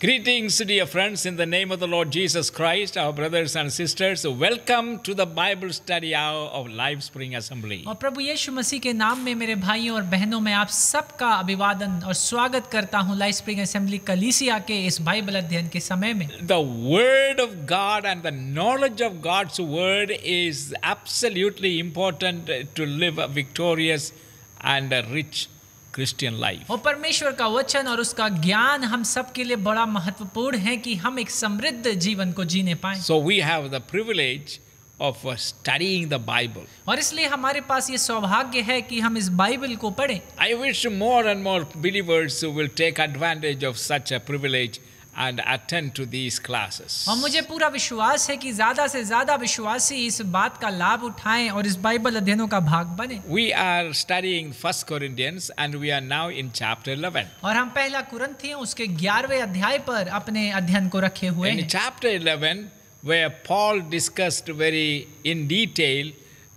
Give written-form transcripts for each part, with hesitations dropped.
Greetings, dear friends, in the name of the Lord Jesus Christ, our brothers and sisters. Welcome to the Bible study hour of Life Spring Assembly. और प्रभु यीशु मसीह के नाम में मेरे भाइयों और बहनों में आप सबका अभिवादन और स्वागत करता हूं लाइफ स्प्रिंग असेंबली कलीसिया के इस बाइबल अध्ययन के समय में। The word of God and the knowledge of God's word is absolutely important to live a victorious and a rich Christian life. और परमेश्वर का वचन और उसका ज्ञान हम सब के लिए बड़ा महत्वपूर्ण है कि हम एक समृद्ध जीवन को जीने पाएं। So we have the privilege of studying the Bible. और इसलिए हमारे पास ये सौभाग्य है कि हम इस बाइबल को पढ़ें। I wish more and more believers will take advantage of such a privilege and attend to these classes. और मुझे पूरा विश्वास है कि ज़्यादा से ज़्यादा विश्वासी इस बात का लाभ उठाएं और इस बाइबल अध्ययनों का भाग बने। We are studying 1 Corinthians and we are now in chapter 11. और हम पहला कुरिन्थियों उसके 11वें अध्याय पर अपने अध्ययन को रखे हुए हैं। In chapter 11, where Paul discussed very in detail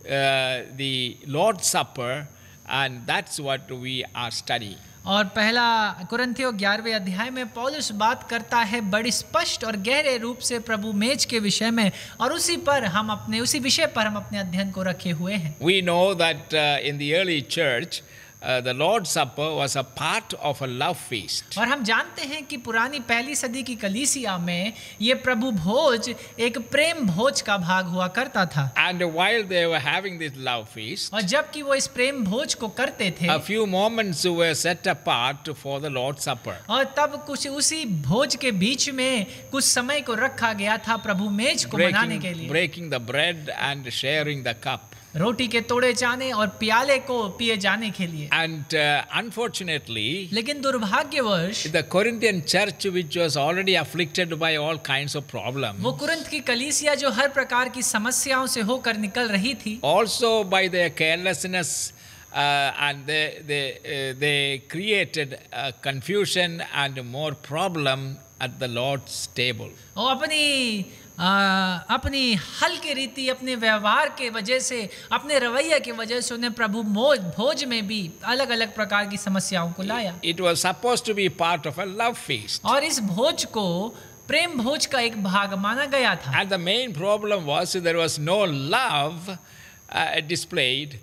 the Lord's Supper, and that's what we are studying. और पहला कुरिन्थियों 11वें अध्याय में पौलुस बात करता है बड़ी स्पष्ट और गहरे रूप से प्रभु मेज के विषय में, और उसी विषय पर हम अपने अध्ययन को रखे हुए हैं। We know that in the early church the Lord's Supper was a part of a love feast. और हम जानते हैं कि पुरानी पहली सदी की कलीसिया में ये प्रभु भोज एक प्रेम भोज का भाग हुआ करता था। And while they were having this love feast, और जबकि वो इस प्रेम भोज को करते थे, a few moments were set apart for the Lord's Supper. और तब कुछ उसी भोज के बीच में कुछ समय को रखा गया था प्रभु मेज को मनाने के लिए। Breaking the bread and sharing the cup. रोटी के तोड़े जाने और प्याले को पिए जाने के लिए। And unfortunately, लेकिन दुर्भाग्यवश the Corinthian church, which was already afflicted by all kinds of problems, वो कुरिन्थ की कलीसिया जो हर प्रकार की समस्याओं से होकर निकल रही थी, also by their carelessness, and they created confusion and more problem at the Lord's table. और अपनी हल्की रीति, अपने व्यवहार के वजह से, अपने रवैये के वजह से उन्हें प्रभु भोज में भी अलग अलग प्रकार की समस्याओं को लाया। It was supposed to be part of a love feast. और इस भोज को प्रेम भोज का एक भाग माना गया था। And the main problem was there was no love displayed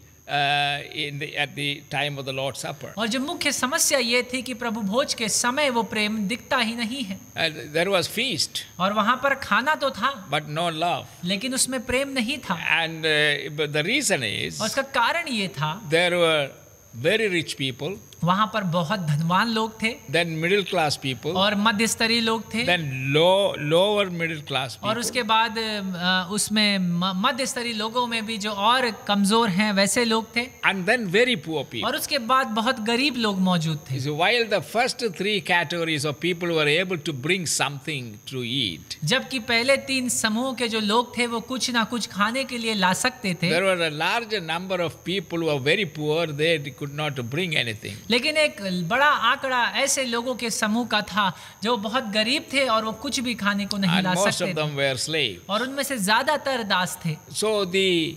at the time of the Lord's Supper. और जो मुख्य समस्या ये थी कि प्रभु भोज के समय वो प्रेम दिखता ही नहीं है। There was feast. और वहाँ पर खाना तो था, but no love. लेकिन उसमें प्रेम नहीं था। And but the reason is, और उसका कारण ये था, there were very rich people. वहाँ पर बहुत धनवान लोग थे। Then middle class people. और मध्य स्तरीय लोग थे। Then lower middle class people. और उसके बाद उसमें मध्य स्तरीय लोगों में भी जो और कमजोर हैं वैसे लोग थे। And then very poor people. और उसके बाद बहुत गरीब लोग मौजूद थे। So while the first three categories of people were able to bring something to eat, जबकि पहले तीन समूह के जो लोग थे वो कुछ ना कुछ खाने के लिए ला सकते थे, there were a larger number of people who were very poor. They could not bring anything. लेकिन एक बड़ा आंकड़ा ऐसे लोगों के समूह का था जो बहुत गरीब थे और वो कुछ भी खाने को नहीं ला सकते थे। And most of them were slaves. और उनमें से ज्यादातर दास थे। So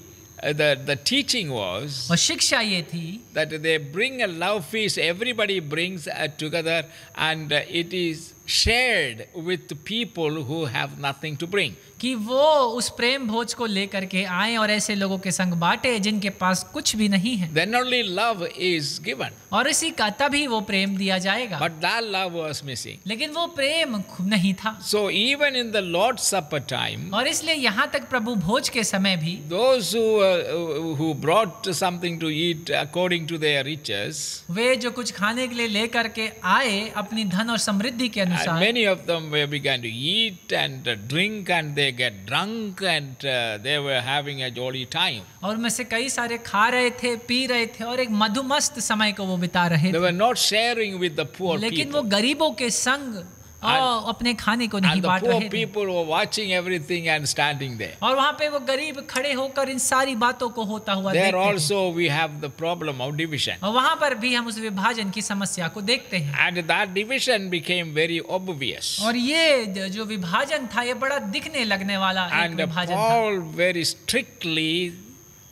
the teaching was, और शिक्षा ये थी, that they bring a love feast. Everybody brings together, and it is shared with the people who have nothing to bring. कि वो उस प्रेम भोज को लेकर के आए और ऐसे लोगों के संग बांटे जिनके पास कुछ भी नहीं है। Then only love is given. और इसी का तभी वो प्रेम दिया जाएगा। But that love was missing. लेकिन वो प्रेम नहीं था। So even in the Lord's Supper time, और इसलिए यहाँ तक प्रभु भोज के समय भी those who brought something to eat according to their riches, वे जो कुछ खाने के लिए लेकर के आए अपनी धन और समृद्धि के अनुसार, and many of them began to eat and drink, and they get drunk, and they were having a jolly time. और उनमें से कई सारे खा रहे थे, पी रहे थे और एक मधुमस्त समय को वो बिता रहे थे। They were not sharing with the poor लेकिन people. वो गरीबों के संग अपने खाने को नहीं बांट रहे थे। And the poor people were watching everything and standing there. और वहाँ पे वो गरीब खड़े होकर इन सारी बातों को होता हुआ देखते There थे। also we have the problem of division. और वहाँ पर भी हम उस विभाजन की समस्या को देखते हैं। And that division became very obvious. और ये जो विभाजन था ये बड़ा दिखने लगने वाला एक And विभाजन Paul था। very strictly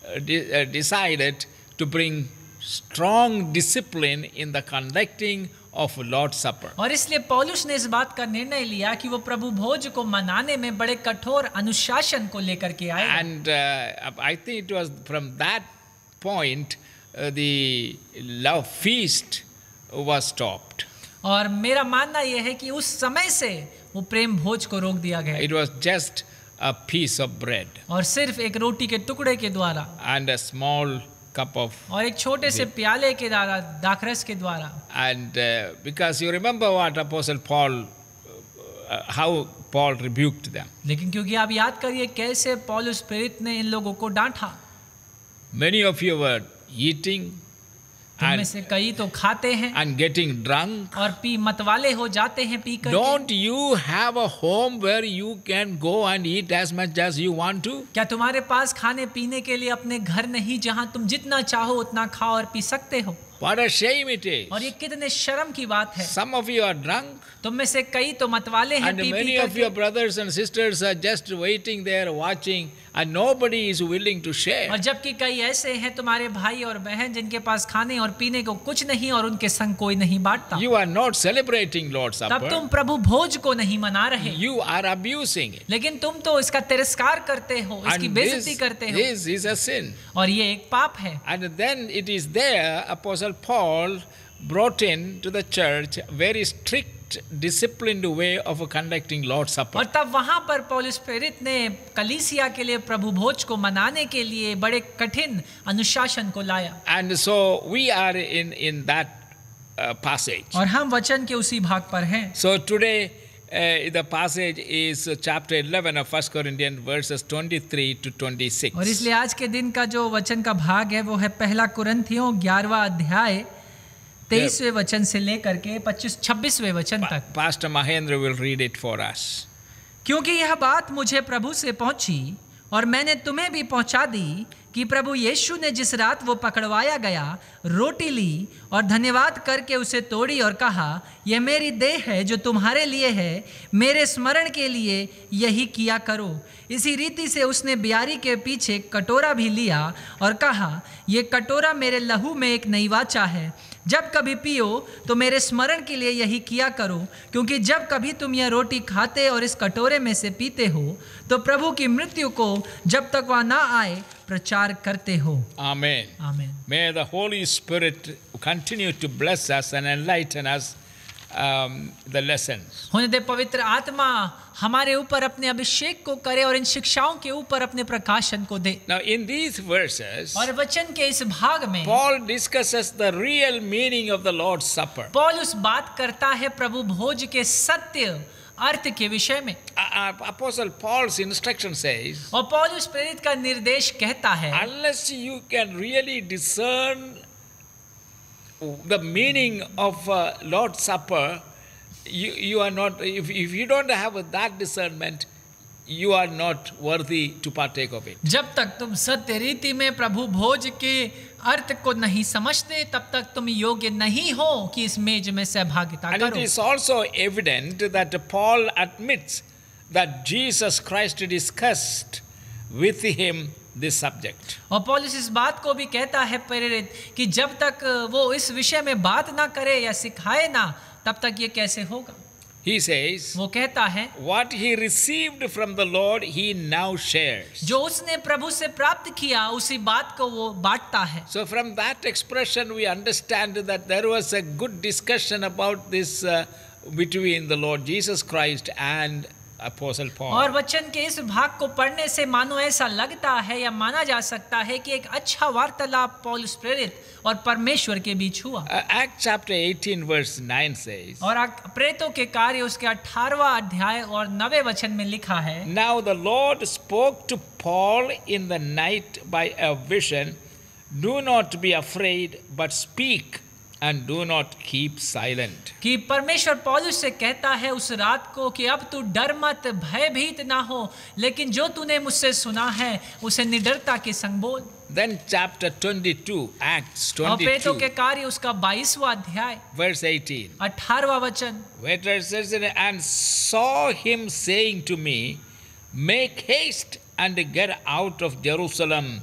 decided to bring strong discipline in the conducting of Lord's Supper. और इसलिए पौलुस ने इस बात का निर्णय लिया कि वो प्रभु भोज को मनाने में बड़े कठोर अनुशासन को लेकर के आए। And I think it was from that point the love feast was stopped. और मेरा मानना यह है कि उस समय से वो प्रेम भोज को रोक दिया गया It was just a piece of bread और सिर्फ एक रोटी के टुकड़े के द्वारा and a small cup of, और एक छोटे से प्याले के द्वारा, दाखरस के द्वारा। and because you remember what Apostle Paul, how Paul rebuked them. लेकिन क्योंकि आप याद करिए कैसे पौलुस प्रेरित ने इन लोगों को डांटा। Many of you were eating तुम में से कई तो खाते हैं and getting drunk. और पी मतवाले हो जाते हैं पी कर। Don't you have a home where you can go and eat as much as you want to? क्या तुम्हारे पास खाने पीने के लिए अपने घर नहीं जहां तुम जितना चाहो उतना खाओ और पी सकते हो? What a shame it is. और ये कितने शर्म की बात है। Some of you are drunk तुम में से कई तो मतवाले हैं and पी many पी of your कर। brothers and sisters are just waiting there watching and nobody is willing to share. और जबकि कई ऐसे हैं तुम्हारे भाई और बहन जिनके पास खाने और पीने को कुछ नहीं और उनके संग कोई नहीं बांटता। You are not celebrating Lord's तब Supper. तुम प्रभु भोज को नहीं मना रहे, You are abusing it. लेकिन तुम तो इसका तिरस्कार करते हो, इसकी And बेइज्जती करते हो this is a sin. और ये एक पाप है। And then it is there Apostle Paul brought in to the church very strict disciplined way of conducting Lord's Supper. और तब वहां पर पौलुस प्रेरित ने कलीसिया के लिए प्रभु भोज को मनाने के लिए बड़े कठिन अनुशासन को लाया। And so we are in that passage. और हम वचन के उसी भाग पर हैं। So today the passage is chapter 11 of 1 Corinthians verses 23 to 26. और इसलिए आज के दिन का जो वचन का भाग है वो है पहला कुरिन्थियों 11वां अध्याय 23वें वचन से लेकर के 26वें वचन तक। Pastor Mahendra will read it for us. क्योंकि यह बात मुझे प्रभु से पहुंची और मैंने तुम्हें भी पहुंचा दी कि प्रभु यीशु ने जिस रात वो पकड़वाया गया रोटी ली और धन्यवाद करके उसे तोड़ी और कहा, यह मेरी देह है जो तुम्हारे लिए है, मेरे स्मरण के लिए यही किया करो। इसी रीति से उसने ब्यारी के पीछे कटोरा भी लिया और कहा, यह कटोरा मेरे लहू में एक नई वाचा है। जब कभी पियो तो मेरे स्मरण के लिए यही किया करो, क्योंकि जब कभी तुम यह रोटी खाते और इस कटोरे में से पीते हो तो प्रभु की मृत्यु को जब तक वह ना आए प्रचार करते हो। Amen. आमीन। May the Holy Spirit continue to bless us and enlighten us the lessons. होने दे पवित्र आत्मा हमारे ऊपर अपने अभिषेक को करे और इन शिक्षाओं के ऊपर अपने प्रकाशन को दे। Now in these verses, और वचन के इस भाग में Paul discusses the real meaning of the Lord's Supper. पौलुस बात करता है प्रभु भोज के सत्य अर्थ के विषय में। Apostle Paul's instruction says, और पौलुस प्रेरित का निर्देश कहता है, unless you can really discern the meaning of Lord's Supper, you are not, if you don't have that discernment, you are not worthy to partake of it. जब तक तुम सत्य रीति में प्रभु भोज के अर्थ को नहीं समझते तब तक तुम योग्य नहीं हो कि इस मेज में सहभागिता And it करो। is also evident that Paul admits that Jesus Christ discussed with him this subject. और पौलुस इस बात को भी कहता है प्रेरित कि जब तक वो इस विषय में बात ना करे या सिखाए ना तब तक ये कैसे होगा। He says, वो कहता है, what he received from the Lord he now shares. जो उसने प्रभु से प्राप्त किया उसी बात को वो बांटता है। So from that expression we understand that there was a good discussion about this between the Lord Jesus Christ and Apostle Paul. और वचन के इस भाग को पढ़ने से मानो ऐसा लगता है या माना जा सकता है कि एक अच्छा वार्तालाप पौलुस प्रेरित और परमेश्वर के बीच हुआ। Acts chapter 18 verse 9 says, और प्रेरितों के कार्य उसके 18वां अध्याय और 9वें वचन में लिखा है, now the Lord spoke to Paul in the night by a vision, do not be afraid but speak and do not keep silent. कि परमेश्वर पौलुस से कहता है उस रात को कि अब तू डर मत, भयभीत ना हो, लेकिन जो तूने मुझसे सुना है उसे निडरता के संग बोल। Then chapter 22, Acts और प्रेरितों 22 के कार्य उसका 22वां अध्याय verse 18, 18वां वचन, where it says, and saw him saying to me, make haste and get out of Jerusalem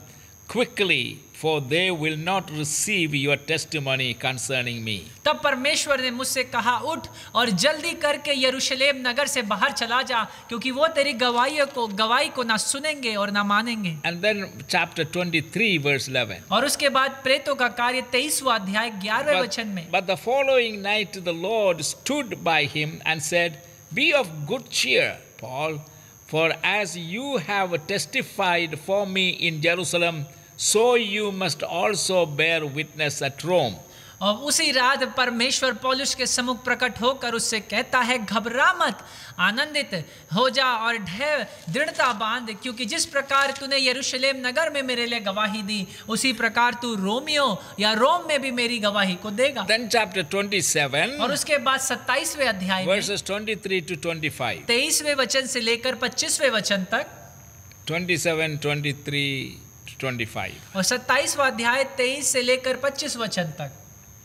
quickly, for they will not receive your testimony concerning me. तब परमेश्वर ने मुझसे कहा, उठ और जल्दी करके यरूशलेम नगर से बाहर चला जा, क्योंकि वो तेरी गवाही को ना सुनेंगे और ना मानेंगे। And then chapter 23 verse 11. और उसके बाद प्रेतों का कार्य 23वां अध्याय 11वें वचन में, But the following night the Lord stood by him and said, Be of good cheer, Paul, for as you have testified for me in Jerusalem, so you must also bear witness at Rome. और उसी रात परमेश्वर पौलुस के सम्मुख प्रकट होकर उससे कहता है, घबरा मत, आनंदित हो जा और दृढ़ता बांध, क्योंकि जिस प्रकार तूने यरूशलेम नगर में मेरे लिए गवाही दी, उसी प्रकार तू रोमियो या रोम में भी मेरी गवाही को देगा। Then chapter 27 और उसके बाद 27वें अध्याय में verses 23 to 25. 23वें वचन से लेकर 25वें वचन तक, 27, 23, 25. और 27वां अध्याय 23 से लेकर 25 वचन तक।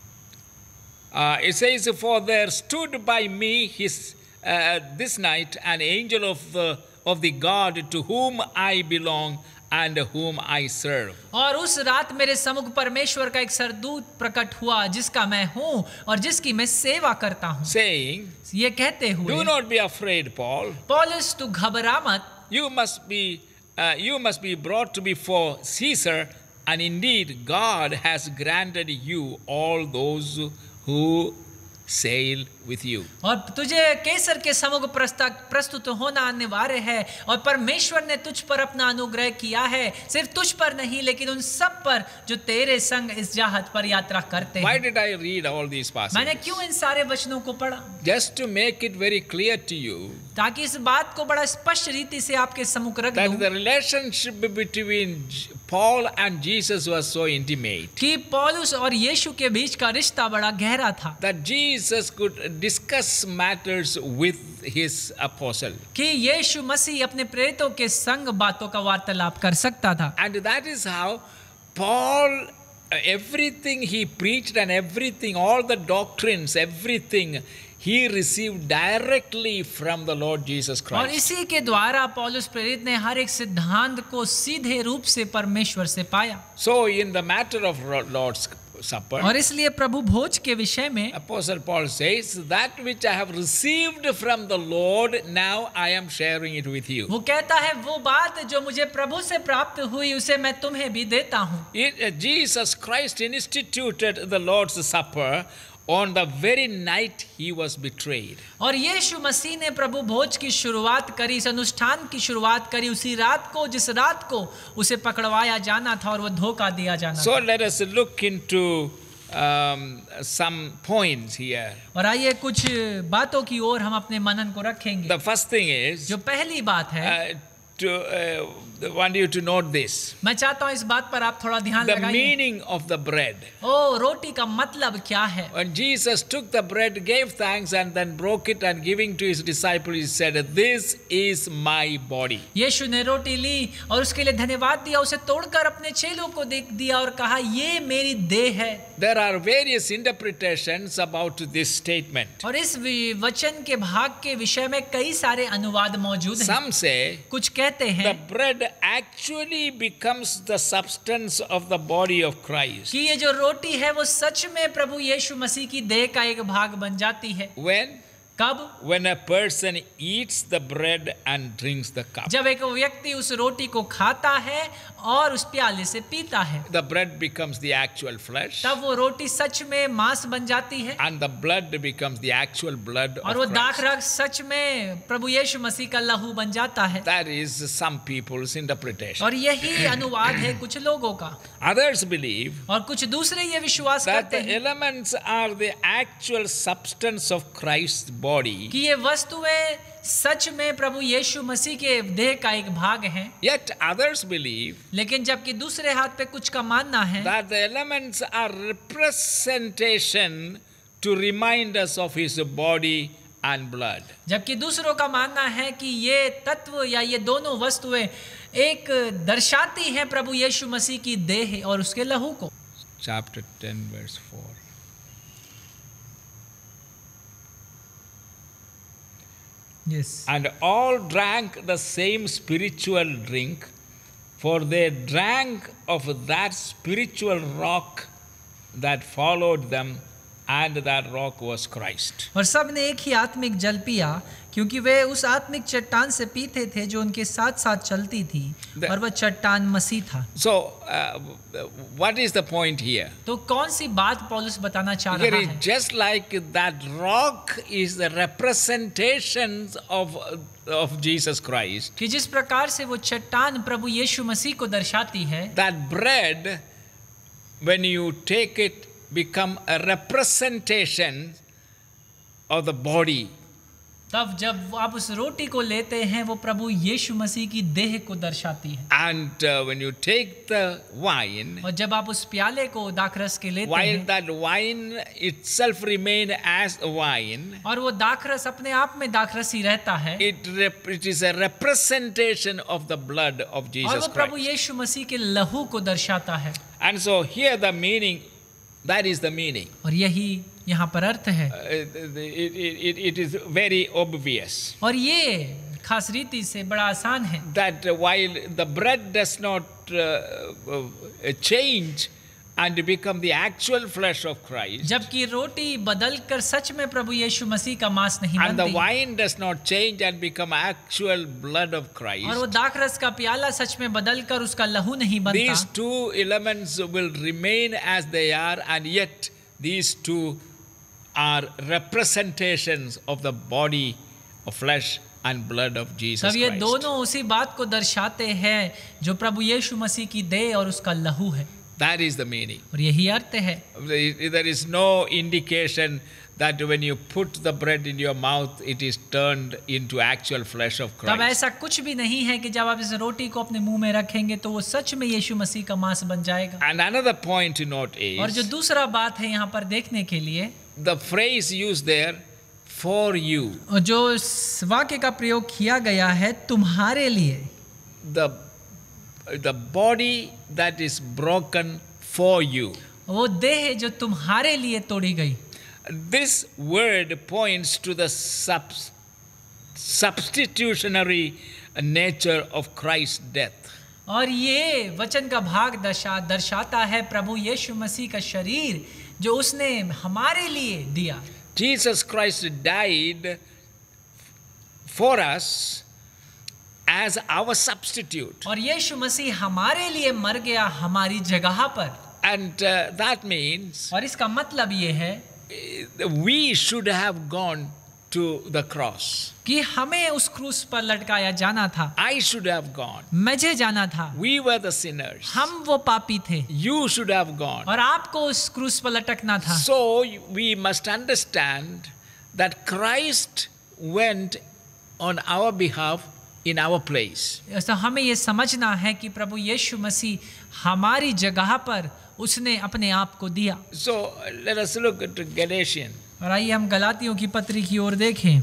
It says, For there stood by me this night an angel of the God to whom I belong and whom I serve. और उस रात मेरे सम्मुख परमेश्वर का एक सरदूत प्रकट हुआ, जिसका मैं हूँ और जिसकी मैं सेवा करता हूँ, Saying, ये कहते हुए, Do not be afraid, Paul. पौलुस तू घबरा मत, You must be brought before Caesar, and indeed God has granted you all those who sail with you. और तुझे कैसर के सम्मुख प्रस्तुत होना अनिवार्य है, और परमेश्वर ने तुझ पर अपना अनुग्रह किया है, सिर्फ तुझ पर नहीं लेकिन उन सब पर जो तेरे संग इस जहाज पर यात्रा करते Why हैं। did I read all these मैंने passages? क्यों इन सारे वचनों को पढ़ा? Just to make it very clear to you ताकि इस बात को बड़ा स्पष्ट रीति से आपके सम्मुख रख that दूं the relationship between Paul and Jesus was so intimate कि पौलुस और यीशु के बीच का रिश्ता बड़ा गहरा था, that Jesus could discuss matters with his apostle. कि यीशु मसीह अपने प्रेरितों के संग बातों का वार्तालाप कर सकता था। And that is how Paul, everything he preached and everything, all the doctrines, everything, he received directly from the Lord Jesus और Christ. इसी के द्वारा पौलुस प्रेरित ने हर एक सिद्धांत को सीधे रूप से परमेश्वर से पाया। So in the matter of Lord's Supper, और इसलिए प्रभु भोज के विषय में Apostle Paul says, that which I have received from the Lord, now I am sharing it with you. वो कहता है, वो बात जो मुझे प्रभु से प्राप्त हुई उसे मैं तुम्हें भी देता हूँ। Jesus Christ instituted the Lord's Supper on the very night he was betrayed. और यीशु मसीह ने प्रभु भोज की शुरुआत करी, इस अनुष्ठान की शुरुआत करी उसी रात को जिस रात को उसे पकड़वाया जाना था और वो धोखा दिया जाना So था। let us look into some points here. और आइए कुछ बातों की ओर हम अपने मनन को रखेंगे। The first thing is, जो पहली बात है, want you to note this. मैं चाहता हूँ इस बात पर आप थोड़ा ध्यान The लगाइए। meaning of the bread. ओ, रोटी का मतलब क्या है? When Jesus took the bread, gave thanks, and then broke it and giving to his disciples, he said, This is my body. यीशु ने रोटी ली और उसके लिए धन्यवाद दिया, उसे तोड़कर अपने चेलों को दे दिया और कहा, ये मेरी देह है। There are various interpretations about this statement. और इस वचन के भाग के विषय में कई सारे अनुवाद मौजूद हैं। Some say कुछ कहते the हैं bread actually becomes the substance of the body of Christ. कि ये जो रोटी है वो सच में प्रभु यीशु मसीह की देह का एक भाग बन जाती है। When a person eats the bread and drinks the cup. जब एक व्यक्ति उस रोटी को खाता है और उस प्याले से पीता है, The bread becomes the actual flesh, तब वो रोटी सच में मांस बन जाती है and the blood becomes the actual blood और of वो Christ. दाख रक्त सच में प्रभु यीशु मसीह का लहू बन जाता है। That is some people's interpretation. और यही अनुवाद है कुछ लोगों का। Others believe और कुछ दूसरे ये विश्वास that करते the हैं elements are the actual substance of Christ's body. कि ये वस्तुएं सच में प्रभु यीशु मसीह के देह का एक भाग है। Yet others believe लेकिन जबकि दूसरे हाथ पे कुछ का मानना है that the elements are representation to remind us of his body and blood. जबकि दूसरों का मानना है कि ये तत्व या ये दोनों वस्तुएं एक दर्शाती हैं प्रभु यीशु मसीह की देह और उसके लहू को। Chapter 10 verse 4. Yes. And all drank the same spiritual drink, for they drank of that spiritual rock that followed them, and that rock was Christ. और सब ने एक ही आत्मिक जल पिया, क्योंकि वे उस आत्मिक चट्टान से पीते थे जो उनके साथ साथ चलती थी, और वह चट्टान मसीह था। So, what is the point here? तो कौन सी बात पौलुस बताना चाह रहा Here is है? just like that rock is the representations of Jesus Christ. कि जिस प्रकार से वो चट्टान प्रभु यीशु मसीह को दर्शाती है, That bread, when you take it, become a representation of the body. तब जब आप उस रोटी को लेते हैं वो प्रभु यीशु मसीह की देह को दर्शाती है। And when you take the wine, और जब आप उस प्याले को दाखरस के लेते while हैं, that wine itself remain as wine, और वो दाखरस अपने आप में दाखरस ही रहता है, it is a representation of the blood of और Jesus वो प्रभु Christ. यीशु मसीह के लहू को दर्शाता है। And so here the meaning, that is the meaning. और यही यहाँ पर अर्थ है। It is very obvious और ये खास रीति से बड़ा आसान है that while the bread does not change and become the actual flesh of Christ, जबकि रोटी बदलकर सच में प्रभु यीशु मसीह का मांस नहीं and the बनती, wine does not change and become actual blood of Christ, और वो दाखरस का प्याला सच में बदलकर उसका लहू नहीं बनता, these two elements will remain as they are, and yet these two are representations of the body of flesh and blood of Jesus तब ये Christ. दोनों उसी बात को दर्शाते हैं जो प्रभु यीशु मसीह की देह और उसका लहू है। That is the meaning. और यही अर्थ है। There is no indication that when you put the bread in your mouth, it is turned into actual flesh of तब Christ. ऐसा कुछ भी नहीं है कि जब आप इस रोटी को अपने मुंह में रखेंगे तो वो सच में यीशु मसीह का मांस बन जाएगा। And another point to note और जो is दूसरा बात है यहाँ पर देखने के लिए, the phrase used there, for you. और जो इस वाक्य का प्रयोग किया गया है तुम्हारे लिए, The body that is broken for you. वो देह जो तुम्हारे लिए तोड़ी गई। This word points to the substitutionary nature of Christ's death. और ये वचन का भाग दर्शाता है प्रभु यीशु मसीह का शरीर जो उसने हमारे लिए दिया। Jesus Christ died for us as our substitute. और यीशु मसीह हमारे लिए मर गया हमारी जगह पर। And that means और इसका मतलब ये है we should have gone to the cross. कि हमें उस क्रूस पर लटकाया जाना था। I should have gone. मुझे जाना था। We were the sinners. हम वो पापी थे। You should have gone. और आपको उस क्रूस पर लटकना था। So we must understand that Christ went on our behalf in our place. ऐसा हमें ये समझना है कि प्रभु यीशु मसीह हमारी जगह पर उसने अपने आप को दिया। So let us look at Galatians. और आइए हम गलातियों की पत्री की ओर देखें।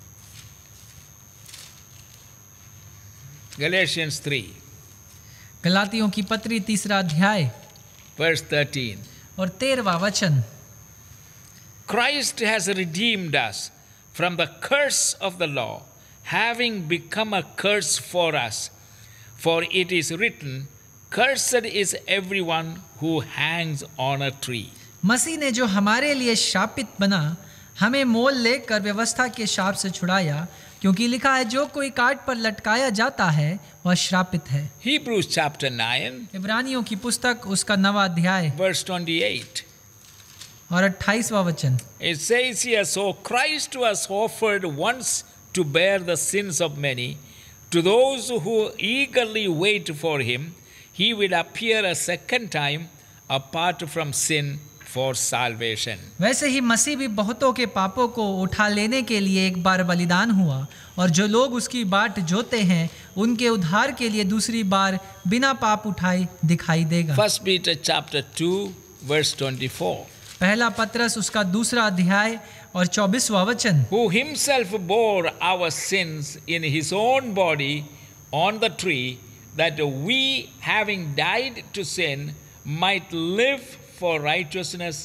Galatians 3, गलातियों की पत्री 3 अध्याय verse 13. और 13वां वचन। Christ has redeemed us from the curse of the law, having become a curse for us. For it is written, cursed is everyone who hangs on a tree. मसीह ने जो हमारे लिए शापित बना, हमें मोल लेकर व्यवस्था के शाप से छुड़ाया, क्योंकि लिखा है जो कोई काट पर लटकाया जाता है वह श्रापित है। Hebrews chapter 9, इब्रानियों की पुस्तक उसका 9वां अध्याय verse 28. और 28वां वचन। It says here, so Christ was offered once to bear the sins of many. To those who eagerly wait for him, he will appear a second time apart from sin for salvation. वैसे ही मसीह भी बहुतों के पापों को उठा लेने के लिए एक बार बलिदान हुआ, और जो लोग उसकी बाट जोते हैं उनके उद्धार के लिए दूसरी बार बिना पाप उठाए दिखाई देगा। 1 Peter chapter 2 verse 24. पहला पत्रस उसका 2 अध्याय और 24वां वचन। Who himself bore our sins in his own body on the tree, that we, having died to sin, might live for righteousness,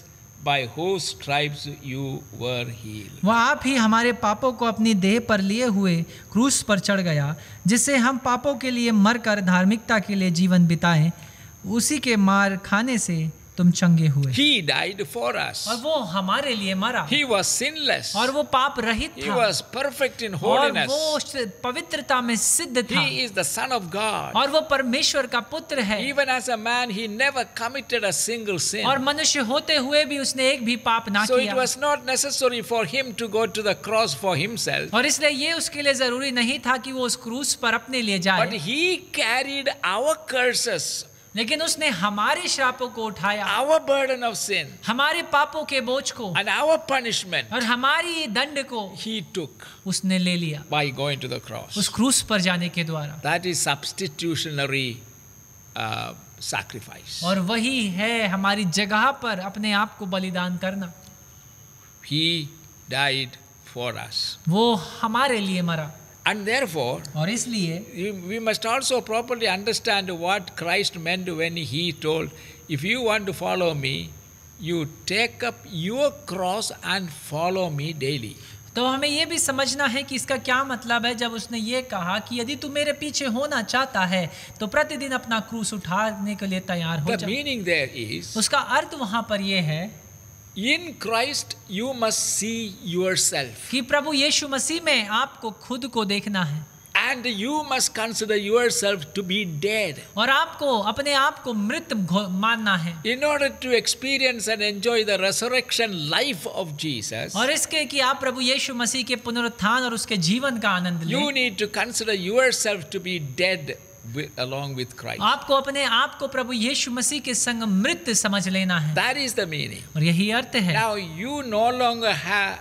by whose stripes you were healed. वह आप ही हमारे पापों को अपनी देह पर लिए हुए क्रूस पर चढ़ गया, जिससे हम पापों के लिए मरकर धार्मिकता के लिए जीवन बिताएं। उसी के मार खाने से तुम चंगे हुए। He died for us. और वो हमारे लिए मरा। He was sinless. और वो पाप रहित He था। was perfect in और holiness. वो पवित्रता में सिद्ध था। He is the Son of God. और वो परमेश्वर का पुत्र है। Even as a man, he never committed a single sin. और मनुष्य होते हुए भी उसने एक भी पाप ना So it किया। was not necessary for him to go to the cross for himself. और इसलिए ये उसके लिए जरूरी नहीं था कि वो उस क्रूस पर अपने लिए But जाए, he carried our curses, लेकिन उसने हमारे श्रापों को उठाया, our burden of sin, हमारे पापों के बोझ को and our punishment. और हमारी दंड को He took उसने ले लिया by going to the उस cross. क्रूस पर जाने के द्वारा। That is substitutionary sacrifice. और वही है हमारी जगह पर अपने आप को बलिदान करना। He died for us. वो हमारे लिए मरा। And therefore, और इसलिए we must also properly understand what Christ meant when he told, if you want to follow me, you take up your cross and follow me daily. तो हमें ये भी समझना है कि इसका क्या मतलब है जब उसने ये कहा कि यदि तू मेरे पीछे होना चाहता है तो प्रतिदिन अपना क्रूस उठाने के लिए तैयार हो The जा। meaning there is, उसका अर्थ वहां पर ये है in Christ you must see yourself. कि प्रभु यीशु मसीह में आपको खुद को देखना है And you must consider yourself to be dead. और आपको अपने आप को मृत मानना है। In order to experience and enjoy the resurrection life of Jesus, और इसके कि आप प्रभु यीशु मसीह के पुनरुत्थान और उसके जीवन का आनंद you लें, need to consider yourself to be dead along with Christ. आपको अपने आप को प्रभु यीशु मसीह के संग मृत समझ लेना है। That is the meaning. और यही अर्थ है। Now you no longer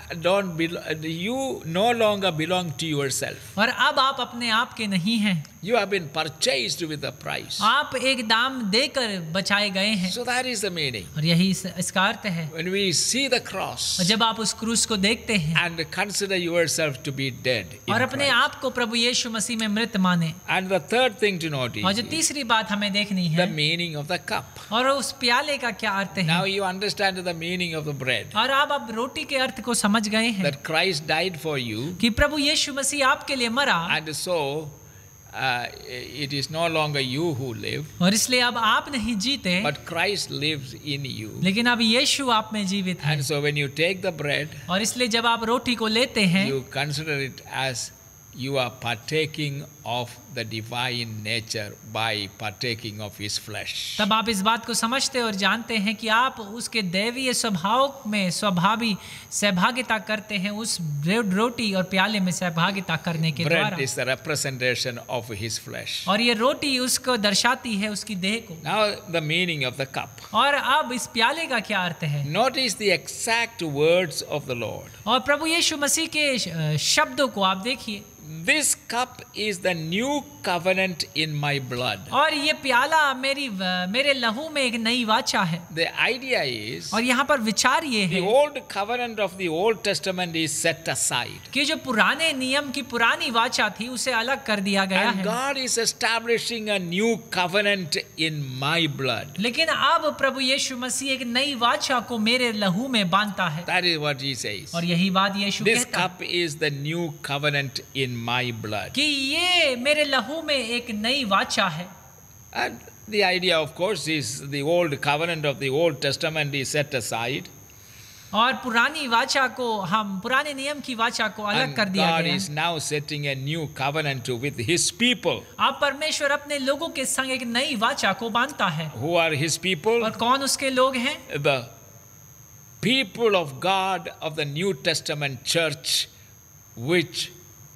you no longer belong to yourself. और अब आप अपने आप के नहीं हैं, You have been purchased with a price. आप एक दाम देकर बचाए गए हैं। So that is the meaning. और यही इसका अर्थ है। When we see the cross और जब आप उस क्रूस को देखते हैं and consider yourself to be dead in और अपने Christ. आप को प्रभु यीशु मसीह में मृत माने, And the third thing to notice और जो is तीसरी बात हमें देखनी the है meaning of the cup. और उस प्याले का क्या अर्थ है। Now you understand the meaning of the bread. और अब रोटी के अर्थ को समझ गए हैं That Christ died for you, कि प्रभु यीशु मसीह आपके लिए मरा and so it is no longer you who live, और इसलिए अब आप नहीं जीते, but Christ lives in you. लेकिन अब यीशु आप में जीवित है। And so when you take the bread, और इसलिए जब आप रोटी को लेते हैं you consider it as you are partaking of the divine nature by partaking of his flesh. तब आप इस बात को समझते और जानते हैं कि आप उसके दैवीय स्वभाव में स्वाभाविक सहभागिता करते हैं, उस रोटी और प्याले में सहभागिता करने के द्वारा। Bread is the representation of his flesh. और ये रोटी उसको दर्शाती है उसकी देह को। Now the meaning of the cup. और अब इस प्याले का क्या अर्थ है। Notice the exact words of the Lord. और प्रभु यीशु मसीह के शब्दों को आप देखिए। This cup is the new covenant in my blood. और ये प्याला मेरे लहू में एक नई वाचा है। The idea is और यहाँ पर विचार ये the है old covenant of the Old Testament is set aside. कि जो पुराने नियम की पुरानी वाचा थी उसे अलग कर दिया गया And है, God is establishing a new covenant in my blood. लेकिन अब प्रभु यीशु मसीह एक नई वाचा को मेरे लहू में बांधता है। That is what he says. और यही बात यीशु This कहता है cup is the new covenant in my blood. कि ये मेरे लहू में एक नई वाचा है। And the idea, of course, is the old covenant of the Old Testament is set aside. और पुरानी वाचा को पुराने नियम की वाचा को अलग And कर दिया God गया is है। now setting a new covenant with his people. अब परमेश्वर अपने लोगों के संग एक नई वाचा को बांधता है। Who are his people? और कौन उसके लोग हैं? The people of God of the New Testament church, which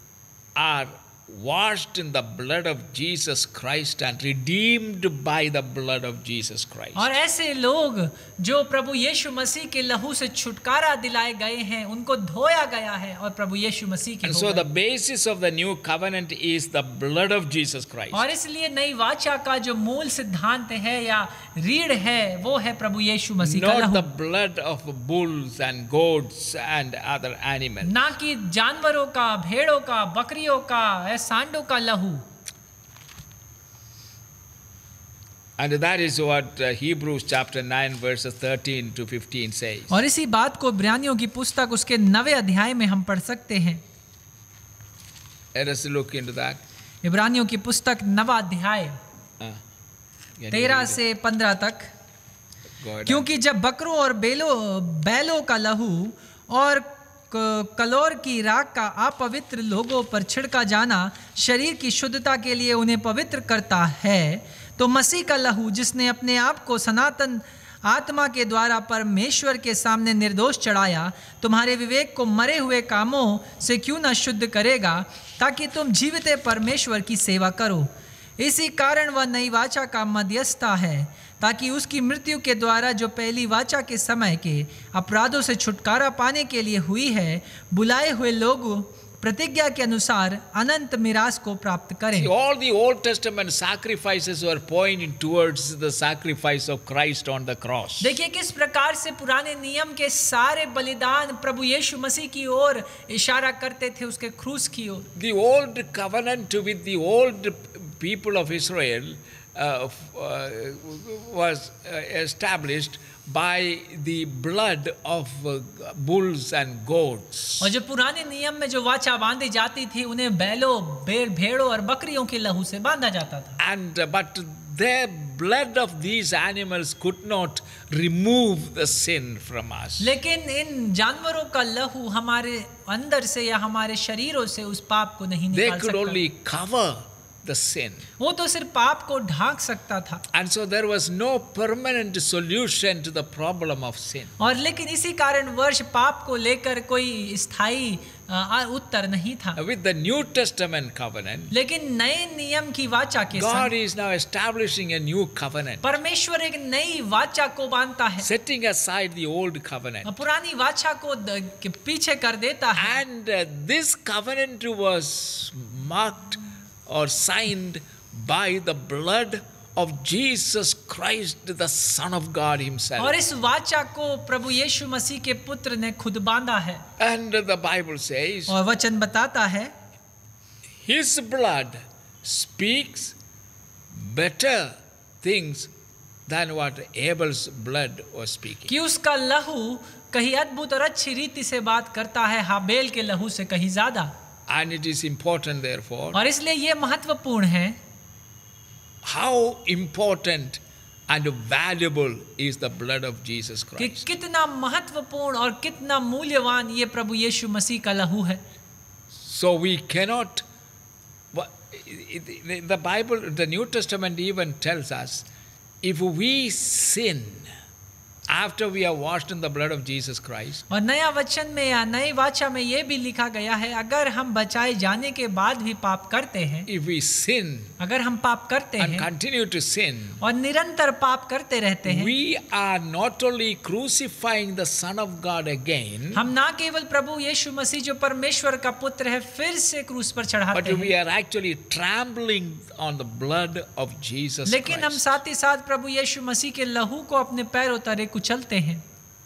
are washed in the blood of Jesus Christ and redeemed by the blood of Jesus Christ. और ऐसे लोग जो प्रभु यीशु मसीह के लहू से छुटकारा दिलाए गए हैं, उनको धोया गया है और प्रभु यीशु मसीह के And हो so गए। the basis of the new covenant is the blood of Jesus Christ. और इसलिए नई वाचा का जो मूल सिद्धांत है या रीढ़ है वो है प्रभु यीशु मसीह का Not लहू, the blood of bulls and goats and other animals. ना कि जानवरों का, भेड़ों का, बकरियों का या सांडों का लहू। And that is what Hebrews chapter 9 verses 13 to 15 says. और इसी बात को इब्रानियों की पुस्तक उसके 9वें अध्याय में हम पढ़ सकते हैं। Let us look into that. इब्रानियों की पुस्तक 9वां अध्याय Can you 13 read it? से 15 तक। Go ahead. क्योंकि जब बकरों और बैलों का लहू और कलोर की राख का अपवित्र लोगों पर छिड़का जाना शरीर की शुद्धता के लिए उन्हें पवित्र करता है, तो मसीह का लहू जिसने अपने आप को सनातन आत्मा के द्वारा परमेश्वर के सामने निर्दोष चढ़ाया, तुम्हारे विवेक को मरे हुए कामों से क्यों न शुद्ध करेगा, ताकि तुम जीवित परमेश्वर की सेवा करो। इसी कारण वह नई वाचा का मध्यस्था है, ताकि उसकी मृत्यु के द्वारा जो पहली वाचा के समय के अपराधों से छुटकारा पाने के लिए हुई है, बुलाए हुए लोग प्रतिज्ञा के अनुसार अनंत मिरास को प्राप्त करें। See, all the Old Testament sacrifices were pointing towards the sacrifice of Christ on the cross. देखिए किस प्रकार से पुराने नियम के सारे बलिदान प्रभु यीशु मसीह की ओर इशारा करते थे, उसके क्रूस की ओर। The old covenant with the old people of Israel was established by the blood of bulls and goats. और जो पुराने नियम में जो वाचा बांधी जाती थी, उन्हें बैलों, भेड़ों और बकरियों के लहू से बांधा जाता था। And but the blood of these animals could not remove the sin from us. लेकिन इन जानवरों का लहू हमारे अंदर से या हमारे शरीरों से उस पाप को नहीं They निकाल could सकता। only cover the sin. वो तो सिर्फ पाप को ढांक सकता था। And so there was no permanent solution to the problem of sin. और लेकिन इसी कारण वर्ष पाप को लेकर कोई स्थायी उत्तर नहीं था। With the New Testament covenant, लेकिन नए नियम की वाचा के God साथ is now establishing a new covenant, परमेश्वर एक नई वाचा को बांधता है, setting aside the old covenant. पुरानी वाचा को पीछे कर देता है। And this covenant was marked or signed by the blood of Jesus Christ, the Son of God himself. और इस वाचा को प्रभु यीशु मसीह के पुत्र ने खुद बांधा है। And the Bible says, और वचन बताता है his blood speaks better things than what Abel's blood was speaking. कि उसका लहू कहीं अद्भुत और अच्छी रीति से बात करता है हाबेल के लहू से कहीं ज्यादा। And it is important therefore, और इसलिए ये महत्वपूर्ण है how important and valuable is the blood of Jesus कि Christ. कितना महत्वपूर्ण और कितना मूल्यवान ये प्रभु यीशु मसीह का लहू है। So we cannot, the Bible, the New Testament even tells us, if we sin after we are washed in the blood of Jesus Christ, और नया वचन में या नई वाचा में ये भी लिखा गया है, अगर हम बचाए जाने के बाद भी पाप करते हैं, if we sin अगर हम पाप करते and हैं continue to sin, और निरंतर पाप करते रहते हैं, we are not only crucifying the Son of God again, हम ना केवल प्रभु यीशु मसीह जो परमेश्वर का पुत्र है फिर से क्रूस पर चढ़ाते but we हैं, are actually trampling on the blood of Jesus लेकिन हम Christ. साथ ही साथ प्रभु यीशु मसीह के लहू को अपने पैरों तले कुचलते हैं।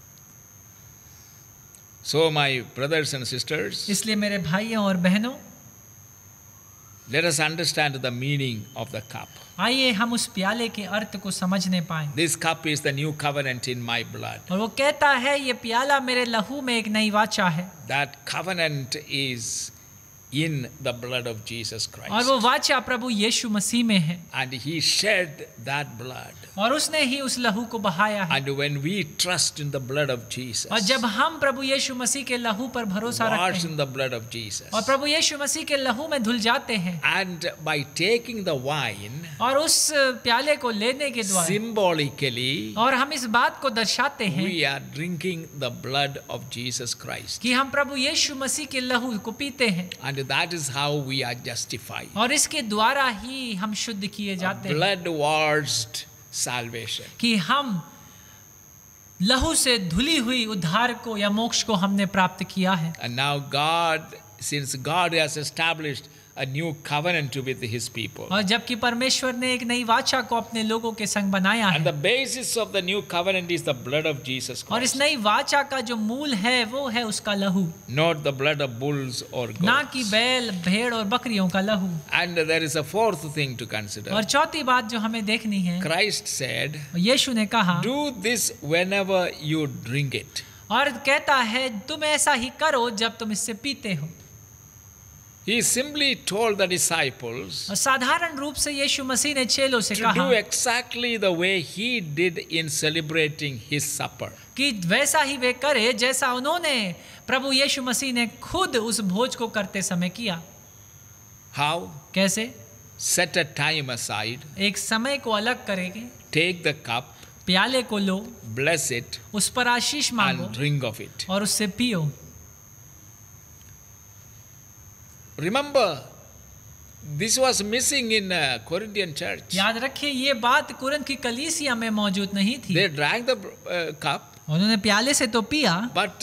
So my brothers and sisters, इसलिए मेरे भाइयों और बहनों, let us understand the meaning of the cup. आइए हम उस प्याले के अर्थ को समझने पाएं। This cup is the new covenant in my blood. और वो कहता है ये प्याला मेरे लहू में एक नई वाचा है। That covenant is in the blood of Jesus और Christ. वो वाचा प्रभु यीशु मसीह में है And he shed that blood. और उसने ही उस लहू को बहाया है। And when we trust in the blood of Jesus, और जब हम प्रभु यीशु मसीह के लहू पर भरोसा रखते washed हैं in the blood of Jesus, और प्रभु यीशु मसीह के लहू में धुल जाते हैं and by taking the wine, और उस प्याले को लेने के द्वारा symbolically, और हम इस बात को दर्शाते हैं we are drinking the blood of Jesus Christ. कि हम प्रभु यीशु मसीह के लहू को पीते हैं And that is how we are justified. और इसके द्वारा ही हम शुद्ध किए जाते हैं Blood washed salvation. कि हम लहू से धुली हुई उद्धार को या मोक्ष को हमने प्राप्त किया है। And now God, since God has established a new covenant with his people. और जबकि परमेश्वर ने एक नई वाचा को अपने लोगों के संग बनाया And the है, basis of the new covenant is the blood of Jesus और इस Christ, नई वाचा का जो मूल है वो है उसका लहू, not the blood of bulls or ना कि goats. बैल, भेड़ और बकरियों का लहू। And there is a fourth thing to consider. और चौथी बात जो हमें देखनी है, Christ said, यीशु ने कहा, do this whenever you drink it. और कहता है तुम ऐसा ही करो जब तुम इससे पीते हो। He simply told the disciples और साधारण रूप से यीशु मसीह ने चेलों से to कहा do exactly the way he did in celebrating his supper. कि वैसा ही वे करे जैसा उन्होंने प्रभु यीशु मसीह ने खुद उस भोज को करते समय किया। How? कैसे? Set a time aside, एक समय को अलग करेंगे, take the cup, प्याले को लो, bless it, उस पर आशीष मांगो and drink of it. और उससे पियो। Remember, this was missing in Corinthian church. याद रखिए ये बात कुरिन्थ की कलीसिया में मौजूद नहीं थी। They drank the cup, उन्होंने प्याले से तो पिया, but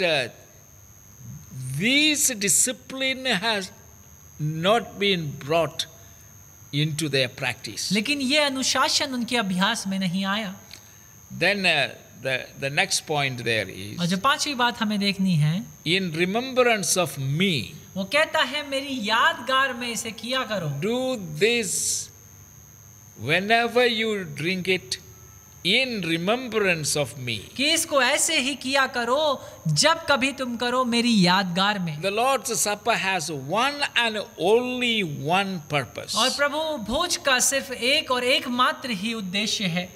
this discipline has not been brought into their practice. लेकिन ये अनुशासन उनके अभ्यास में नहीं आया। Then the next point there और is, जो पांचवी बात हमें देखनी है, in remembrance of me, वो कहता है मेरी यादगार में इसे किया करो। do this whenever you drink it in remembrance of me. कि इसको ऐसे ही किया करो जब कभी तुम करो मेरी यादगार में। The Lord's Supper has one and only one purpose. और प्रभु भोज का सिर्फ एक और एक मात्र ही उद्देश्य है,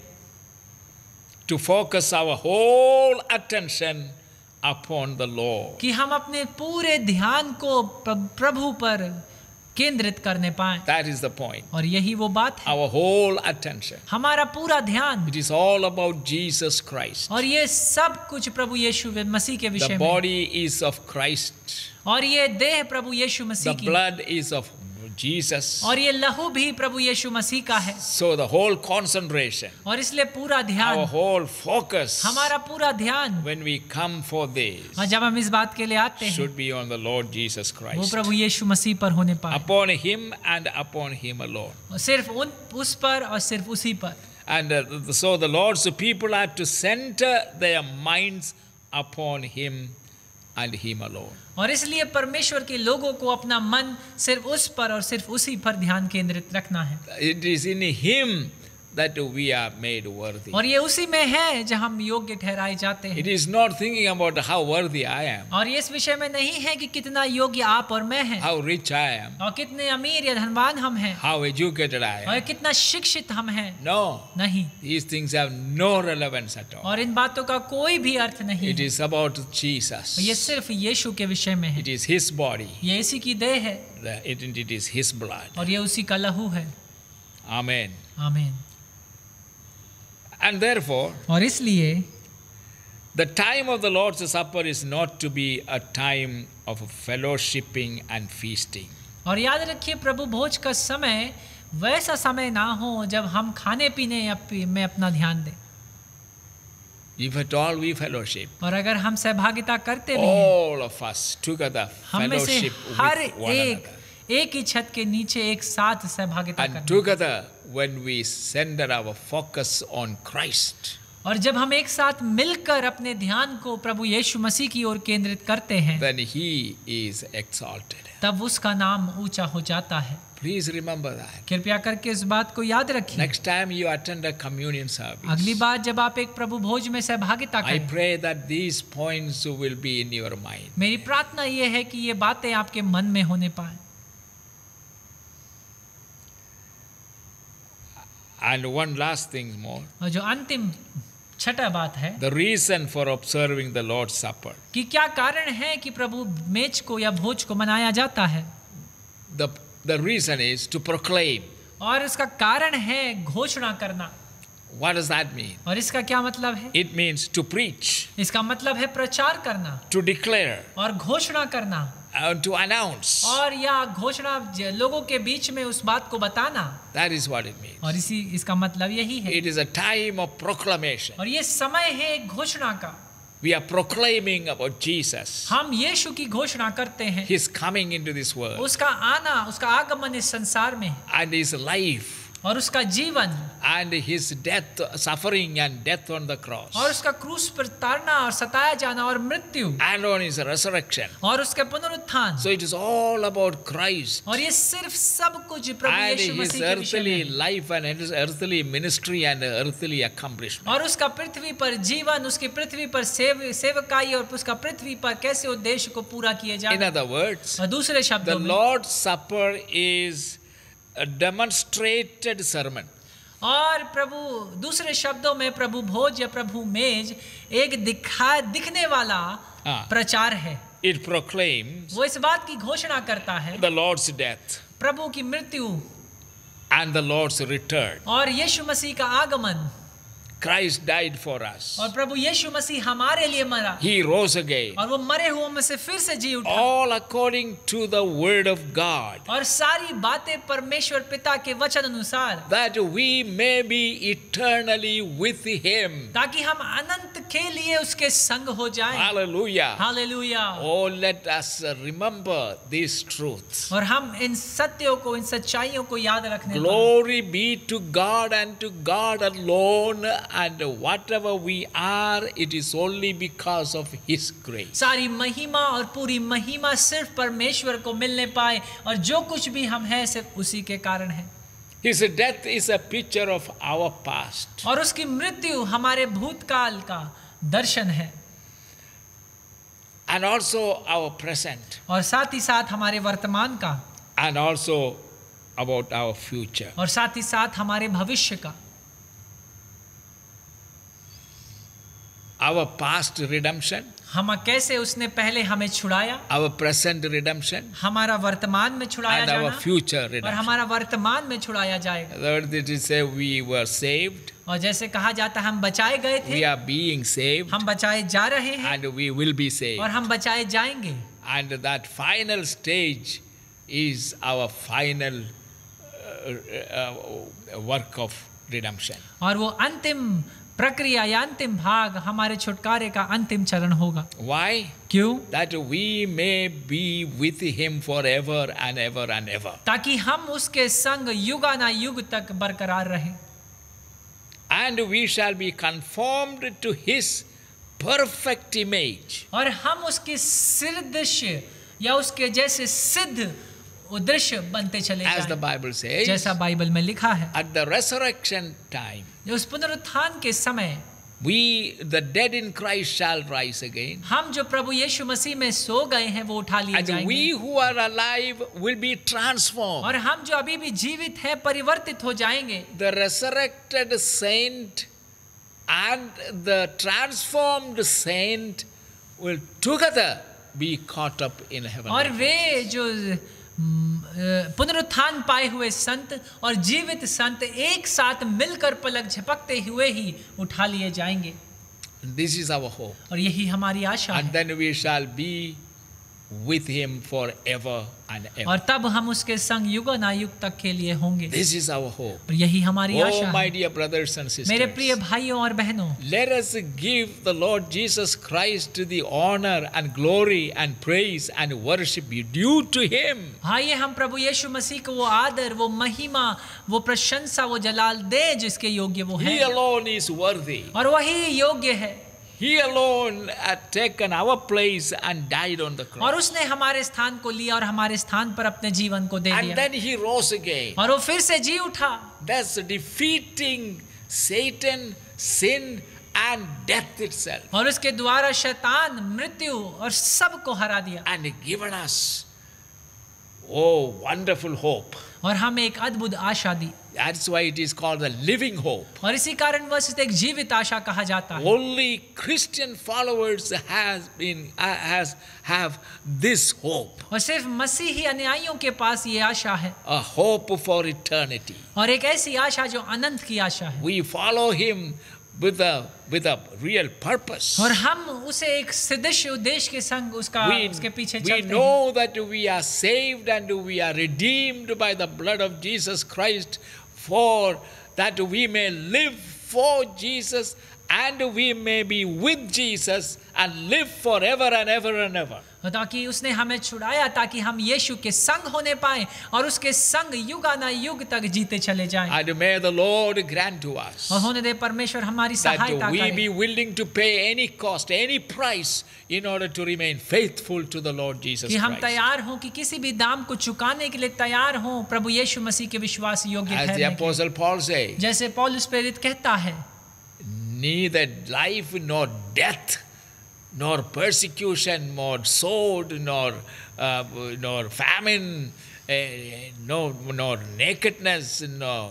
To focus our whole attention upon the Lord. कि हम अपने पूरे ध्यान को प्रभु पर केंद्रित करने पाएं। That is the point. और यही वो बात है, Our whole attention. हमारा पूरा ध्यान। It is all about Jesus Christ. और ये सब कुछ प्रभु यीशु मसीह के The विषय में, body is of Christ. और ये देह प्रभु यीशु मसीह The की, blood is of Jesus. और ये लहू भी प्रभु यीशु मसीह का है। So the whole concentration, और इसलिए पूरा our ध्यान, whole focus, हमारा पूरा ध्यान, when we come for this, और जब हम इस बात के लिए आते हैं, should be on the Lord Jesus वो Christ. प्रभु यीशु मसीह पर होने पाए, Upon Him and upon Him alone. और सिर्फ उस पर और सिर्फ उसी पर। And so the Lord's people are to center their minds upon Him and Him alone. और इसलिए परमेश्वर के लोगों को अपना मन सिर्फ उस पर और सिर्फ उसी पर ध्यान केंद्रित रखना है। It is in Him that we are made worthy. और ये उसी में है जहाँ हम योग्य ठहराए जाते It हैं। is not thinking about how worthy I am, और ये इस विषय में नहीं है कि कितना योग्य आप और मैं हैं, how rich I am, और कितने अमीर या धनवान हम हैं, how educated I और am. कितना शिक्षित हम हैं। No, नहीं, these things have no relevance at all. और इन बातों का कोई भी अर्थ नहीं It है। is about Jesus. ये सिर्फ यीशु के विषय में है। It is His body. ये इसी की देह है It is His blood. और ये उसी का लहू है। Amen. आमीन। And therefore, और इसलिए the time of the Lord's Supper is not to be a time of fellowshipping and feasting. और याद रखिए प्रभु भोज का समय वैसा समय ना हो जब हम खाने पीने में अपना ध्यान दें। If at all we fellowship, और अगर हम सहभागिता करते भी हैं, all of us together हम में से fellowship हर with one एक another. एक ही छत के नीचे एक साथ सहभागिता And करना। together, when we center our focus on Christ, और जब हम एक साथ मिलकर अपने ध्यान को प्रभु यीशु मसीह की ओर केंद्रित करते हैं, then He is exalted. तब उसका नाम ऊंचा हो जाता है। Please remember that. कृपया करके इस बात को याद रखिए। Next time you attend a communion service, अगली बार जब आप एक प्रभु भोज में सहभागिता I करें, pray that these points will be in your mind. मेरी प्रार्थना ये है कि ये बातें आपके मन में होने पाए। And one last thing more. और जो अंतिम छठा बात है, The reason for observing the Lord's Supper. कि क्या कारण है कि प्रभु मेज को या भोज को मनाया जाता है। The reason is to proclaim. और इसका कारण है घोषणा करना। What does that mean? और इसका क्या मतलब है? It means to preach, इसका मतलब है प्रचार करना to declare, और घोषणा करना, to announce. और या घोषणा लोगों के बीच में उस बात को बताना। That is what it means. और इसका मतलब यही है। It is a time of proclamation. और ये समय है एक घोषणा का। We are proclaiming about Jesus. हम यीशु की घोषणा करते हैं, His coming into this world उसका आना, उसका आगमन इस संसार में, and His life और उसका जीवन, and His death, suffering and death on the cross, और उसका क्रूस पर ताड़ना और सताया जाना और मृत्यु, and on His resurrection. और उसके पुनरुत्थान। So it is all about Christ और ये सिर्फ सब कुछ प्रभु and यीशु His मसीह के विषय में earthly है। life and His earthly ministry and earthly accomplishment. और उसका पृथ्वी पर जीवन, उसकी पृथ्वी पर सेवकाई और उसका पृथ्वी पर कैसे उद्देश्य को पूरा किए In जाना। other words, और दूसरे the शब्दों में, Lord's Supper is a demonstrated sermon. और दूसरे शब्दों में प्रभु भोज या प्रभु मेज एक दिखने वाला हाँ। प्रचार है। It proclaims वो इस बात की घोषणा करता है, the Lord's death प्रभु की मृत्यु and the Lord's return. और यीशु मसीह का आगमन। Christ died for us. और प्रभु यीशु मसीह हमारे लिए मरा, He rose again. और वो मरे हुओं में से फिर से जी उठा, All according to the word of God, और सारी बातें परमेश्वर पिता के वचन अनुसार, that we may be eternally with Him. ताकि हम अनंत के लिए उसके संग हो जाएं। Hallelujah. Hallelujah. Oh, let us remember these truths. और हम इन सत्यों को, इन सच्चाइयों को याद रखने पाएं। Glory be to God and to God alone, and whatever we are, it is only because of His grace. सारी महिमा और पूरी महिमा सिर्फ परमेश्वर को मिलने पाए, और जो कुछ भी हम हैं सिर्फ उसी के कारण है। His death is a picture of our past. और उसकी मृत्यु हमारे भूतकाल का दर्शन है, And also our present. और साथ ही साथ हमारे वर्तमान का, And also about our future. और साथ ही साथ हमारे भविष्य का। Our past redemption, हम कैसे उसने पहले हमें छुड़ाया, our present redemption, हमारा वर्तमान में छुड़ाया and our जाना, future और redemption. हमारा वर्तमान में छुड़ाया जाएगा। Third, it is say we were saved, और जैसे कहा जाता है हम बचाए गए we थे, are being saved, हम बचाए जा रहे हैं, and we will be saved. और हम बचाए जाएंगे। And that final stage is our final work of redemption. और वो अंतिम प्रक्रिया या अंतिम भाग हमारे छुटकारे का अंतिम चरण होगा। Why? क्यों? That we may be with Him forever and ever and ever. ताकि हम उसके संग युगानायुग तक बरकरार रहें, And we shall be conformed to His perfect image. और हम उसके दृश्य या उसके जैसे सिद्ध दृश्य बनते चले As the जाएं, Bible says, जैसा बाइबल में लिखा है। at the resurrection time, उस पुनरुत्थान के समय we, the dead in Christ, shall rise again. हम जो प्रभु यीशु मसीह में सो गए हैं वो उठा लिए And जाएंगे, we who are alive will be transformed. और हम जो अभी भी जीवित हैं परिवर्तित हो जाएंगे। The resurrected saint and the transformed saint will together be caught up in heaven. और वे जो पुनरुत्थान पाए हुए संत और जीवित संत एक साथ मिलकर पलक झपकते हुए ही उठा लिए जाएंगे। This is our hope. और यही हमारी आशा And है, then we shall be with Him forever and ever. और तब हम उसके संग युगानायुग तक के लिए होंगे। This is our hope. और यही हमारी Oh, आशा my है। dear brothers and मेरे प्रिय sisters, भाइयों और बहनों, let us give the Lord Jesus Christ the honor and glory and praise and worship due to Him. आइए हम प्रभु यीशु मसीह को वो आदर, वो महिमा, वो प्रशंसा, वो जलाल दे जिसके योग्य वो He है, alone is worthy. और वही योग्य है। He alone had taken our place and died on the और cross. उसने हमारे स्थान को लिया और हमारे स्थान पर अपने जीवन को दे And दिया, then He rose again. और वो फिर से जी उठा, That's defeating Satan, sin and death itself. और उसके द्वारा शैतान, मृत्यु और सब को हरा दिया, And given us, oh, wonderful hope. और हमें एक अद्भुत आशा दी। That's why it is called the living hope. और इसी कारणवश इसे एक जीवित आशा कहा जाता है। Only Christian followers have this hope, और सिर्फ मसीही अनुयायियों के पास ये आशा है, a hope for eternity. और एक ऐसी आशा जो अनंत की आशा है, We follow Him with a real purpose. और हम उसे एक सदृश उद्देश्य के संग उसके पीछे We चलते हैं। know that we are saved and we are redeemed by the blood of Jesus Christ, for that we may live for Jesus and we may be with Jesus and live forever and ever and ever. ताकि उसने हमें छुड़ाया ताकि हम यीशु के संग होने पाए और उसके संग युगानुयुग तक जीते चले जाएं। And may the Lord grant to us और होने दे परमेश्वर हमारी सहायता that we करे be willing to pay any cost, any price in order to remain faithful to the Lord Jesus कि हम Christ. तैयार हों कि किसी भी दाम को चुकाने के लिए तैयार हों प्रभु यीशु मसीह के विश्वास योग्य As the ठहरने के लिए। Apostle Paul says, जैसे पौलुस प्रेरित कहता है, neither life nor death, nor persecution, nor sword, nor famine, nor nakedness,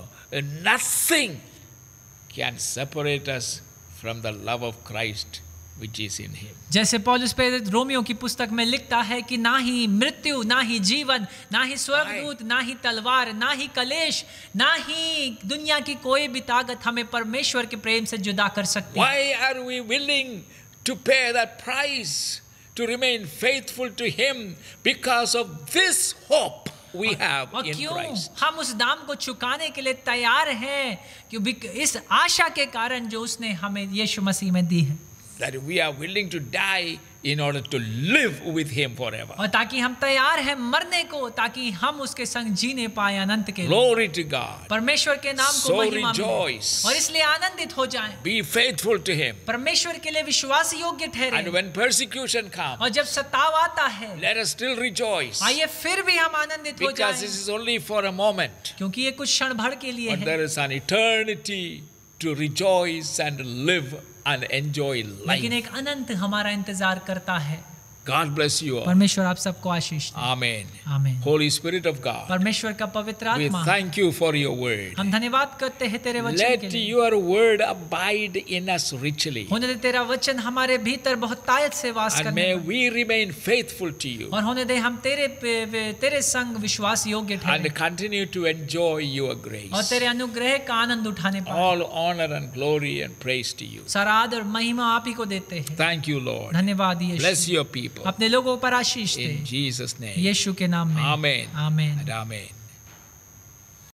nothing can separate us from the love of Christ which is in him. जैसे पौलुस प्रेरित रोमियो की पुस्तक में लिखता है कि ना ही मृत्यु, ना ही जीवन, ना ही स्वर्गदूत, ना ही तलवार, ना ही कलेश, ना ही दुनिया की कोई भी ताकत हमें परमेश्वर के प्रेम से जुदा कर सकती है। Why are we willing to pay that price to remain faithful to him? Because of this hope we have और in क्यों Christ. हम उस दाम को चुकाने के लिए तैयार हैं? क्योंकि इस आशा के कारण जो उसने हमें यीशु मसीह में दी है। That we are willing to die in order to live with him forever. और ताकि हम तैयार हैं मरने को ताकि हम उसके संग जीने पाए अनंत के लिए। Glory to God. परमेश्वर के नाम को So महिमा मिले rejoice. और इसलिए आनंदित हो जाएं। Be faithful to him. परमेश्वर के लिए विश्वास योग्य ठहरे। And when persecution comes, और जब सताव आता है let us still rejoice. आइए फिर भी हम आनंदित हो Because जाएं this is only for a moment. क्योंकि ये कुछ क्षण भर के लिए But है there is an eternity to rejoice and live and enjoy लेकिन life. एक अनंत हमारा इंतजार करता है। God bless you all. परमेश्वर आप सबको आशीष दे। Amen. आमीन। Holy Spirit of God, परमेश्वर का पवित्र we आत्मा thank you for your word. हम धन्यवाद करते हैं तेरे वचन के Let लिए। your word abide in us richly. होने दे तेरा वचन हमारे भीतर बहुत तायत से वास And करने may पाए। we remain faithful to you और होने दे हम तेरे संग विश्वास योग्य ठहरे and continue to enjoy your और grace. तेरे अनुग्रह का आनंद उठाने पाए। All honor and glory and praise to you. सारा आदर महिमा आप ही को देते हैं। Thank you, Lord. धन्यवाद Bless यीशु। your people. अपने लोगों पर आशीष दे In Jesus' name. यीशु के नाम में। Amen आमीन। and amen.